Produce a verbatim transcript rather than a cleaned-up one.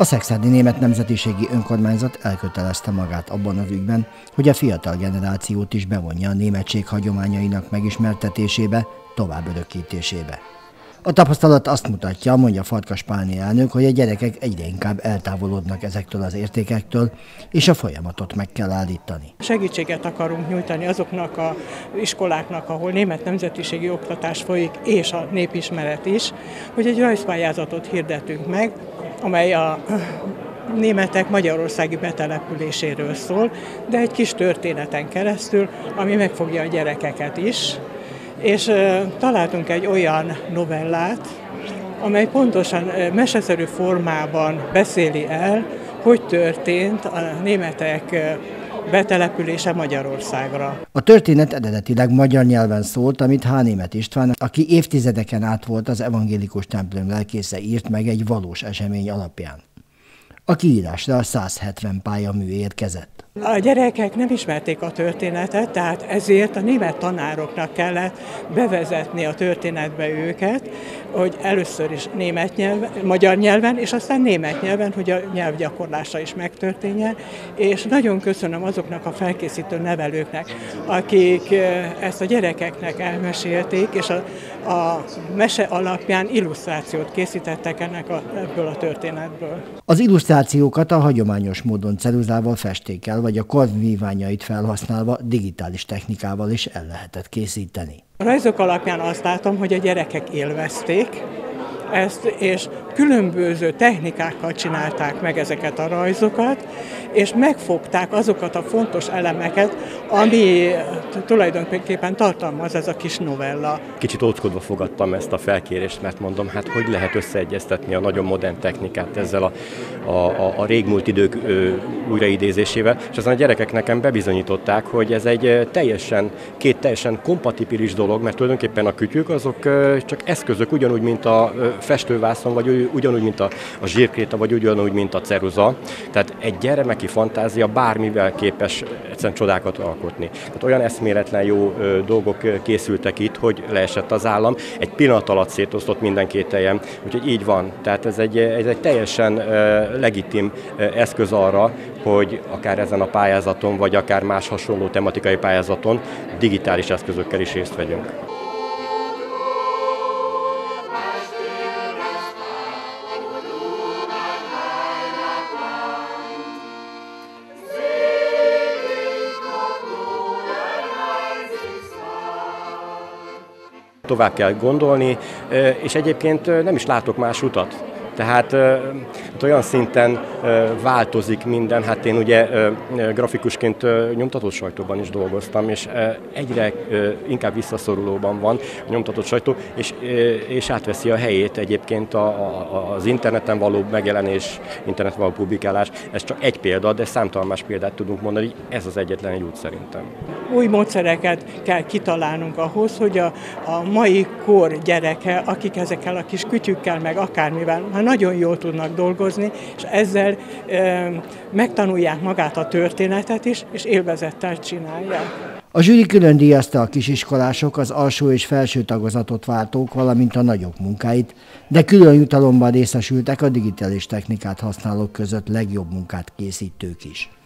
A szekszárdi német nemzetiségi önkormányzat elkötelezte magát abban az ügyben, hogy a fiatal generációt is bevonja a németség hagyományainak megismertetésébe, tovább örökítésébe. A tapasztalat azt mutatja, mondja Farkas Pálné elnök, hogy a gyerekek egyre inkább eltávolodnak ezektől az értékektől, és a folyamatot meg kell állítani. Segítséget akarunk nyújtani azoknak az iskoláknak, ahol német nemzetiségi oktatás folyik, és a népismeret is, hogy egy rajzpályázatot hirdetünk meg, amely a németek magyarországi betelepüléséről szól, de egy kis történeten keresztül, ami megfogja a gyerekeket is. És uh, találtunk egy olyan novellát, amely pontosan uh, meseszerű formában beszéli el, hogy történt a németek uh, betelepülése Magyarországra. A történet eredetileg magyar nyelven szólt, amit H. Németh István, aki évtizedeken át volt az evangélikus templom lelkésze, írt meg egy valós esemény alapján. A kiírásra száz hetven pályamű érkezett. A gyerekek nem ismerték a történetet, tehát ezért a német tanároknak kellett bevezetni a történetbe őket, hogy először is német nyelven, magyar nyelven, és aztán német nyelven, hogy a nyelvgyakorlása is megtörténjen. És nagyon köszönöm azoknak a felkészítő nevelőknek, akik ezt a gyerekeknek elmesélték, és a, a mese alapján illusztrációt készítettek ennek a, ebből a történetből. Az illusztrációkat a hagyományos módon ceruzával, festékkel vagy a karvíványait felhasználva digitális technikával is el lehetett készíteni. A rajzok alapján azt látom, hogy a gyerekek élvezték ezt, és különböző technikákkal csinálták meg ezeket a rajzokat, és megfogták azokat a fontos elemeket, ami tulajdonképpen tartalmaz ez a kis novella. Kicsit óckodva fogadtam ezt a felkérést, mert mondom, hát hogy lehet összeegyeztetni a nagyon modern technikát ezzel a, a, a, a régmúlt idők ö, újraidézésével, és aztán a gyerekek nekem bebizonyították, hogy ez egy teljesen, két teljesen kompatibilis dolog, mert tulajdonképpen a kütyük azok ö, csak eszközök, ugyanúgy, mint a festővászon, vagy ugyanúgy, mint a, a zsírkréta, vagy ugyanúgy, mint a ceruza. Tehát egy gyermeki fantázia bármivel képes egyszerűen csodákat alkotni. Tehát olyan eszméletlen jó ö, dolgok készültek itt, hogy leesett az állam. Egy pillanat alatt szétosztott minden kételjem, úgyhogy így van. Tehát ez egy, ez egy teljesen ö, legitim ö, eszköz arra, hogy akár ezen a pályázaton, vagy akár más hasonló tematikai pályázaton digitális eszközökkel is részt vegyünk. Tovább kell gondolni, és egyébként nem is látok más utat. Tehát hát olyan szinten változik minden, hát én ugye grafikusként nyomtatott sajtóban is dolgoztam, és egyre inkább visszaszorulóban van a nyomtatott sajtó, és, és átveszi a helyét egyébként a, a, az interneten való megjelenés, interneten való publikálás. Ez csak egy példa, de számtalan más példát tudunk mondani, ez az egyetlen egy út szerintem. Új módszereket kell kitalálnunk ahhoz, hogy a, a mai kor gyereke, akik ezekkel a kis kütyükkel, meg akármivel már nagyon jól tudnak dolgozni, és ezzel e, megtanulják magát a történetet is, és élvezettel csinálják. A zsűri külön díjazta a kisiskolások, az alsó és felső tagozatot váltók, valamint a nagyok munkáit, de külön jutalomban részesültek a digitális technikát használók között legjobb munkát készítők is.